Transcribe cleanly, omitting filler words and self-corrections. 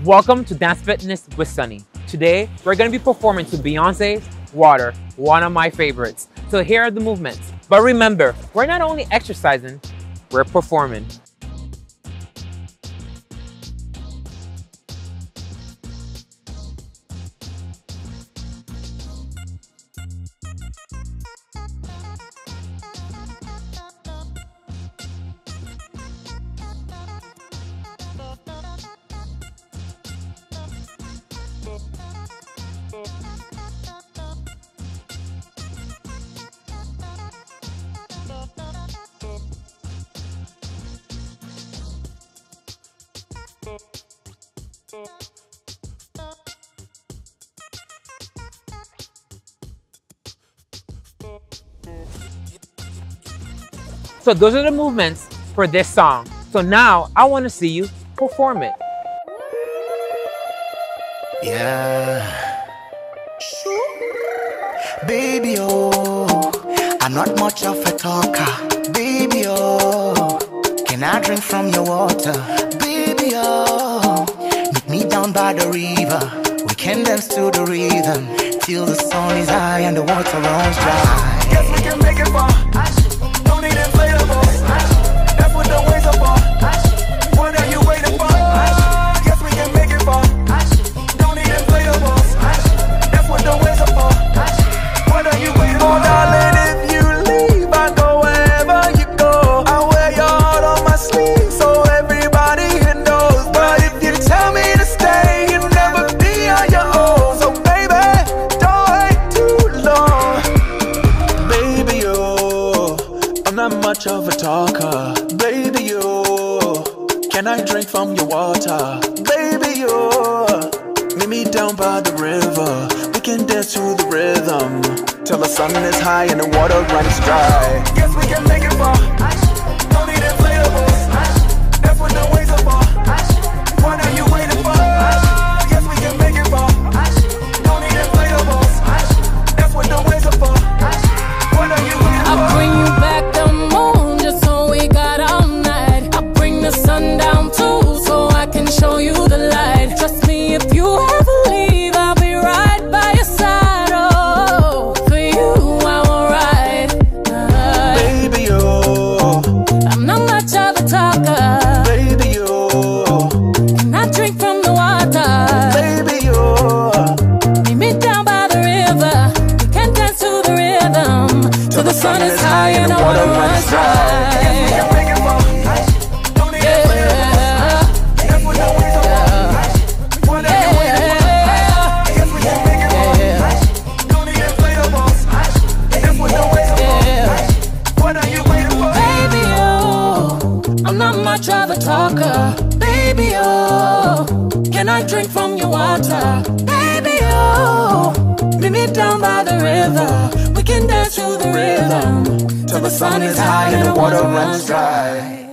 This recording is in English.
Welcome to Dance Fitness with Sonny. Today, we're going to be performing to Beyonce's Water, one of my favorites. So here are the movements. But remember, we're not only exercising, we're performing. So those are the movements for this song. So now I want to see you perform it. Yeah. Baby, oh, I'm not much of a talker. Baby, oh, can I drink from your water? Baby, oh, meet me down by the river. We can dance to the rhythm till the sun is high and the water runs dry. Yes, we can make it fun. Don't need inflatables. That's what the waves are for. What are you waiting for? Yes, we can make it fun. Don't need inflatables. That's what the waves are for. What are you waiting for? Darling, if you leave, I go wherever you go. I wear your heart on my sleeve so everybody here knows. But if you tell me to stay, you'll never be on your own. So baby, don't wait too long. Baby, oh, I'm not much of a talker. Baby, oh, can I drink from your water? Baby, oh, meet me down by the river. We can dance to the rhythm till the sun is high and the water runs dry. Yes, we can make it fun. Don't need inflatables. That's what the waves are for. What are you waiting for? Yes, we can make it fun. Don't need inflatables. That's what the waves are for. What are you waiting for? I'll bring you back the moon just so we got all night. I'll bring the sun down too so I can show you the light. Trust me, if you ever leave, I'll be right by your side. Oh, for you I will ride. Baby, oh, I'm not much of a talker. baby, oh, Can I drink from the water? baby, oh. Meet me down by the river. We can dance to the rhythm till the sun is high and the water runs dry. Much of a talker, baby, oh, can I drink from your water? Baby, oh, meet me down by the river. We can dance to the rhythm till the sun is high and the water runs dry.